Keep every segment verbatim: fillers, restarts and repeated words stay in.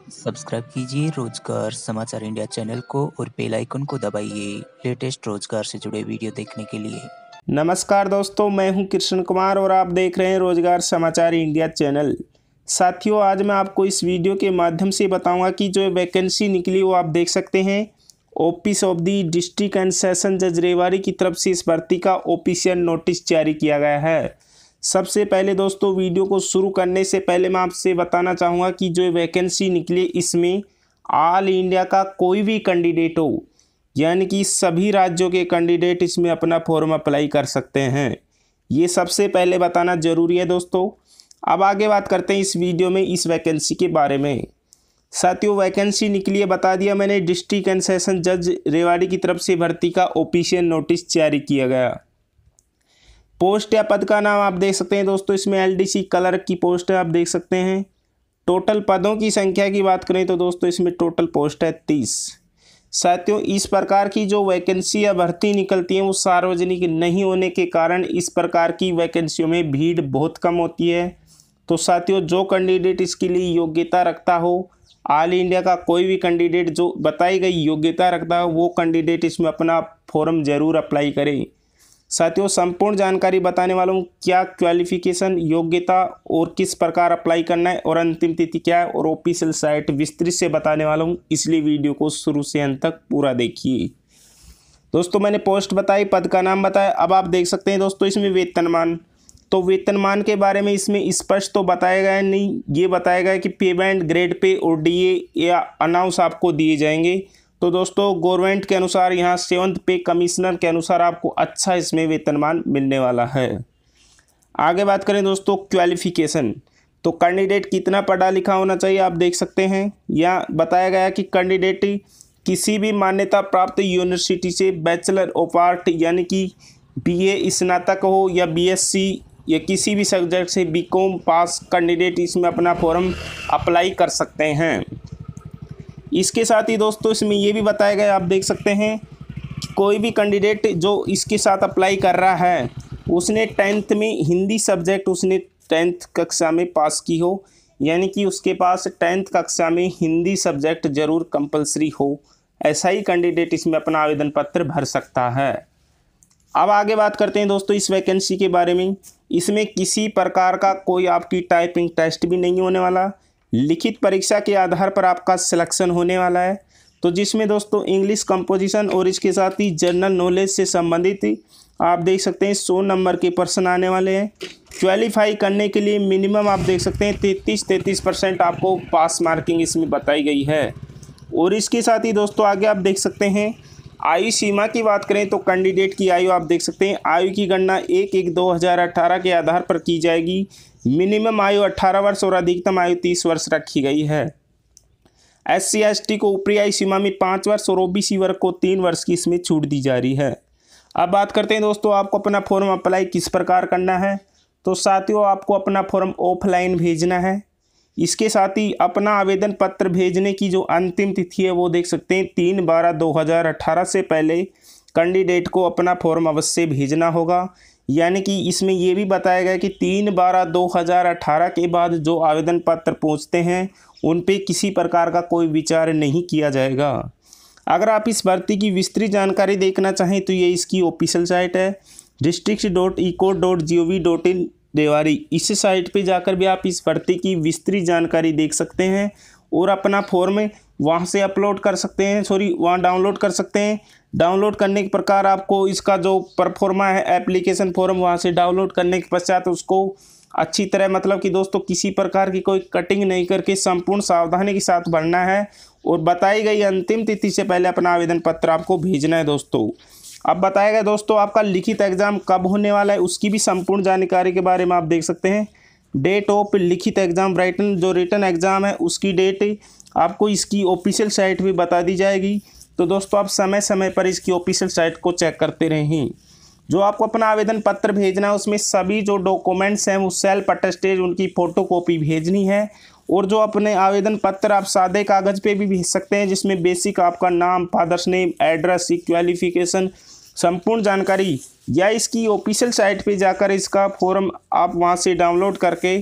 Subscribe कीजिए रोजगार समाचार इंडिया चैनल को और बेल आइकन को दबाइए लेटेस्ट रोजगार से जुड़े वीडियो देखने के लिए। नमस्कार दोस्तों, मैं हूं कृष्ण कुमार और आप देख रहे हैं रोजगार समाचार इंडिया चैनल। साथियों, आज मैं आपको इस वीडियो के माध्यम से बताऊंगा कि जो वैकेंसी निकली वो आप देख सकते हैं। Office of the district and session जज रेवाड़ी की तरफ से इस भर्ती का ऑफिशियल नोटिस जारी किया गया है। सबसे पहले दोस्तों, वीडियो को शुरू करने से पहले मैं आपसे बताना चाहूँगा कि जो वैकेंसी निकली इसमें ऑल इंडिया का कोई भी कैंडिडेट हो, यानी कि सभी राज्यों के कैंडिडेट इसमें अपना फॉर्म अप्लाई कर सकते हैं। ये सबसे पहले बताना ज़रूरी है दोस्तों। अब आगे बात करते हैं इस वीडियो में इस वैकेंसी के बारे में। साथियों, वैकेंसी निकली है, बता दिया मैंने, डिस्ट्रिक्ट एंड सेशन जज रेवाड़ी की तरफ से भर्ती का ऑफिशियल नोटिस जारी किया गया। पोस्ट या पद का नाम आप देख सकते हैं दोस्तों, इसमें एलडीसी क्लर्क की पोस्ट है, आप देख सकते हैं। टोटल पदों की संख्या की बात करें तो दोस्तों इसमें टोटल पोस्ट है तीस। साथियों, इस प्रकार की जो वैकेंसी या भर्ती निकलती है वो सार्वजनिक नहीं होने के कारण इस प्रकार की वैकेंसियों में भीड़ बहुत कम होती है। तो साथियों, जो कैंडिडेट इसके लिए योग्यता रखता हो, ऑल इंडिया का कोई भी कैंडिडेट जो बताई गई योग्यता रखता हो, वो कैंडिडेट इसमें अपना फॉर्म ज़रूर अप्लाई करें। साथियों, संपूर्ण जानकारी बताने वाला हूँ, क्या क्वालिफिकेशन, योग्यता और किस प्रकार अप्लाई करना है और अंतिम तिथि क्या है और ऑफिशियल साइट विस्तृत से बताने वाला हूँ, इसलिए वीडियो को शुरू से अंत तक पूरा देखिए। दोस्तों, मैंने पोस्ट बताई, पद का नाम बताया। अब आप देख सकते हैं दोस्तों इसमें वेतनमान, तो वेतनमान के बारे में इसमें स्पष्ट तो बताया गया नहीं, ये बताया गया कि पेमेंट, ग्रेड पे और डीए या अनाउंस आपको दिए जाएंगे। तो दोस्तों, गवर्नमेंट के अनुसार यहाँ सेवंथ पे कमिश्नर के अनुसार आपको अच्छा इसमें वेतनमान मिलने वाला है। आगे बात करें दोस्तों क्वालिफिकेशन, तो कैंडिडेट कितना पढ़ा लिखा होना चाहिए आप देख सकते हैं। यहाँ बताया गया कि कैंडिडेट किसी भी मान्यता प्राप्त यूनिवर्सिटी से बैचलर ऑफ आर्ट यानी कि बीए स्नातक हो या बीएससी या किसी भी सब्जेक्ट से बीकॉम पास कैंडिडेट इसमें अपना फॉर्म अप्लाई कर सकते हैं। इसके साथ ही दोस्तों इसमें ये भी बताया गया, आप देख सकते हैं, कोई भी कैंडिडेट जो इसके साथ अप्लाई कर रहा है उसने टेंथ में हिंदी सब्जेक्ट उसने टेंथ कक्षा में पास की हो, यानी कि उसके पास टेंथ कक्षा में हिंदी सब्जेक्ट जरूर कंपलसरी हो, ऐसा ही कैंडिडेट इसमें अपना आवेदन पत्र भर सकता है। अब आगे बात करते हैं दोस्तों इस वैकेंसी के बारे में। इसमें किसी प्रकार का कोई आपकी टाइपिंग टेस्ट भी नहीं होने वाला, लिखित परीक्षा के आधार पर आपका सिलेक्शन होने वाला है। तो जिसमें दोस्तों इंग्लिश कंपोजिशन और इसके साथ ही जनरल नॉलेज से संबंधित आप देख सकते हैं सौ नंबर के प्रश्न आने वाले हैं। क्वालिफाई करने के लिए मिनिमम आप देख सकते हैं तैंतीस तैंतीस परसेंट आपको पास मार्किंग इसमें बताई गई है। और इसके साथ ही दोस्तों आगे आप देख सकते हैं आयु सीमा की बात करें तो कैंडिडेट की आयु आप देख सकते हैं, आयु की गणना एक एक दो हज़ार अठारह के आधार पर की जाएगी। मिनिमम आयु अठारह वर्ष और अधिकतम आयु तीस वर्ष रखी गई है। एस सी एस टी को ऊपरी आयु सीमा में पाँच वर्ष और ओबीसी वर्ग को तीन वर्ष की इसमें छूट दी जा रही है। अब बात करते हैं दोस्तों आपको अपना फॉर्म अप्लाई किस प्रकार करना है। तो साथियों, आपको अपना फॉर्म ऑफलाइन भेजना है। इसके साथ ही अपना आवेदन पत्र भेजने की जो अंतिम तिथि है वो देख सकते हैं तीन बारह दो हज़ार अठारह से पहले कैंडिडेट को अपना फॉर्म अवश्य भेजना होगा। यानी कि इसमें ये भी बताया गया कि तीन बारह दो हज़ार अठारह के बाद जो आवेदन पत्र पहुंचते हैं उन पे किसी प्रकार का कोई विचार नहीं किया जाएगा। अगर आप इस भर्ती की विस्तृत जानकारी देखना चाहें तो ये इसकी ऑफिशियल साइट है district dot eco dot G O V dot in Rewari. इस साइट पे जाकर भी आप इस भर्ती की विस्तृत जानकारी देख सकते हैं और अपना फॉर्म वहाँ से अपलोड कर सकते हैं, सॉरी वहाँ डाउनलोड कर सकते हैं। डाउनलोड करने के प्रकार आपको इसका जो परफॉर्मा है एप्लीकेशन फॉर्म, वहाँ से डाउनलोड करने के पश्चात उसको अच्छी तरह, मतलब कि दोस्तों किसी प्रकार की कोई कटिंग नहीं करके संपूर्ण सावधानी के साथ भरना है और बताई गई अंतिम तिथि से पहले अपना आवेदन पत्र आपको भेजना है दोस्तों। अब बताया गया दोस्तों आपका लिखित एग्जाम कब होने वाला है, उसकी भी संपूर्ण जानकारी के बारे में आप देख सकते हैं। डेट ऑफ लिखित एग्जाम, राइटन जो रिटन एग्जाम है उसकी डेट आपको इसकी ऑफिशियल साइट भी बता दी जाएगी। तो दोस्तों आप समय समय पर इसकी ऑफिशियल साइट को चेक करते रहें। जो आपको अपना आवेदन पत्र भेजना है उसमें सभी जो डॉक्यूमेंट्स हैं वो सेल्फ अटेस्टेड उनकी फ़ोटोकॉपी भेजनी है। और जो अपने आवेदन पत्र आप सादे कागज़ पे भी भेज सकते हैं जिसमें बेसिक आपका नाम, फादर्स नेम, एड्रेस, क्वालिफिकेशन, संपूर्ण जानकारी, या इसकी ऑफिशियल साइट पे जाकर इसका फॉर्म आप वहां से डाउनलोड करके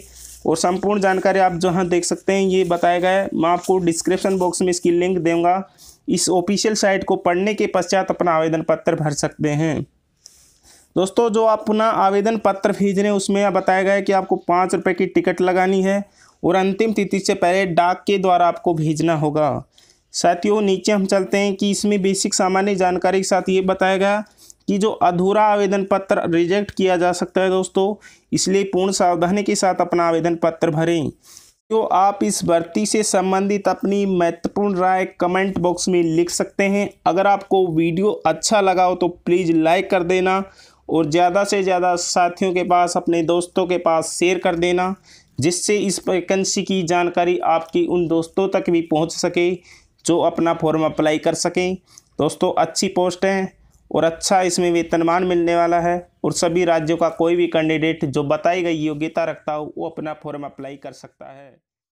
और संपूर्ण जानकारी आप जहां देख सकते हैं ये बताया गया है। मैं आपको डिस्क्रिप्शन बॉक्स में इसकी लिंक दूंगा। इस ऑफिशियल साइट को पढ़ने के पश्चात अपना आवेदन पत्र भर सकते हैं। दोस्तों जो आप अपना आवेदन पत्र भेज रहे हैं उसमें बताया गया है कि आपको पाँच रुपये की टिकट लगानी है और अंतिम तिथि से पहले डाक के द्वारा आपको भेजना होगा। साथियों नीचे हम चलते हैं कि इसमें बेसिक सामान्य जानकारी के साथ ये बताया गया कि जो अधूरा आवेदन पत्र रिजेक्ट किया जा सकता है दोस्तों, इसलिए पूर्ण सावधानी के साथ अपना आवेदन पत्र भरें। तो आप इस भर्ती से संबंधित अपनी महत्वपूर्ण राय कमेंट बॉक्स में लिख सकते हैं। अगर आपको वीडियो अच्छा लगा हो तो प्लीज़ लाइक कर देना और ज़्यादा से ज़्यादा साथियों के पास, अपने दोस्तों के पास शेयर कर देना, जिससे इस वैकेंसी की जानकारी आपकी उन दोस्तों तक भी पहुंच सके जो अपना फॉर्म अप्लाई कर सकें। दोस्तों अच्छी पोस्ट है और अच्छा इसमें वेतनमान मिलने वाला है और सभी राज्यों का कोई भी कैंडिडेट जो बताई गई योग्यता रखता हो वो अपना फॉर्म अप्लाई कर सकता है।